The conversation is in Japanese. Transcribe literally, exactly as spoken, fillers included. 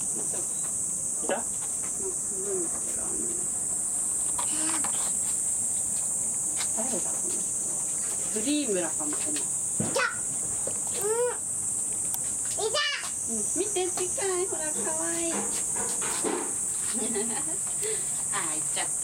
いた？ 誰だこの人。フリー村かもしれない。うん、見て近い、ほら可愛い。あ、行っちゃった。